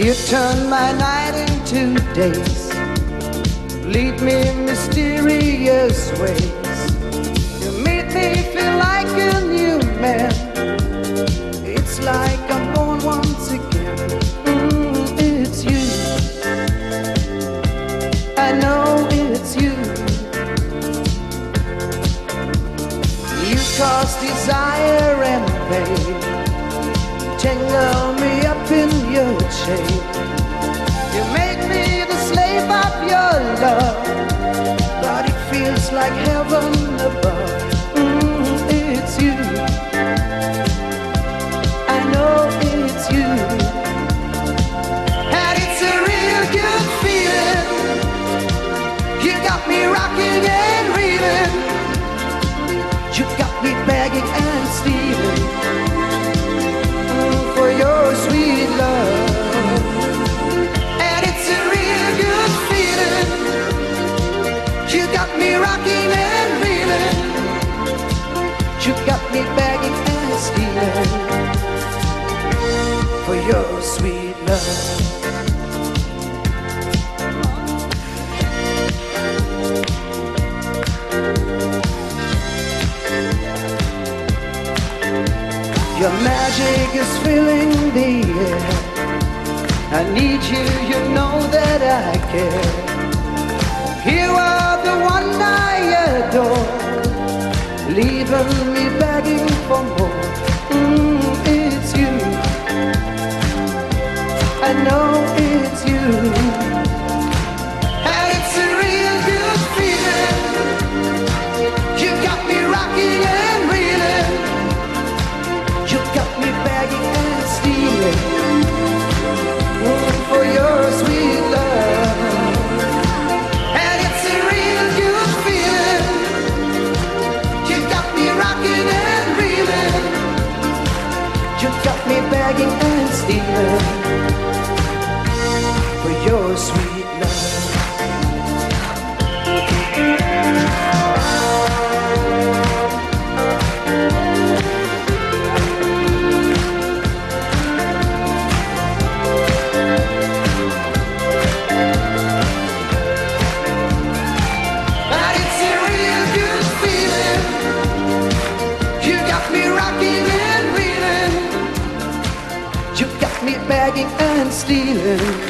You turn my night into days, lead me in mysterious ways. You make me feel like a new man. It's like I'm born once again. It's you, I know it's you. You cause desire and pain, tangle me up in your chain. You make me the slave of your love, but it feels like heaven above. It's you, I know it's you. And it's a real good feeling. You got me rocking and reeling. You got me begging and stealing for your sweet love. And it's a real good feeling. You got me rocking and reeling. You got me begging and stealing for your sweet love. Your magic is filling the air. I need you, you know that I care. You are the one I adore, leaving me begging for more. It's you, I know it's you. And it's a real good feeling. You got me rocking and reeling. You got me begging and stealing for your sweet love. And it's a real good feeling. You got me rocking and reeling. You got me begging and stealing for your sweet love. Begging and stealing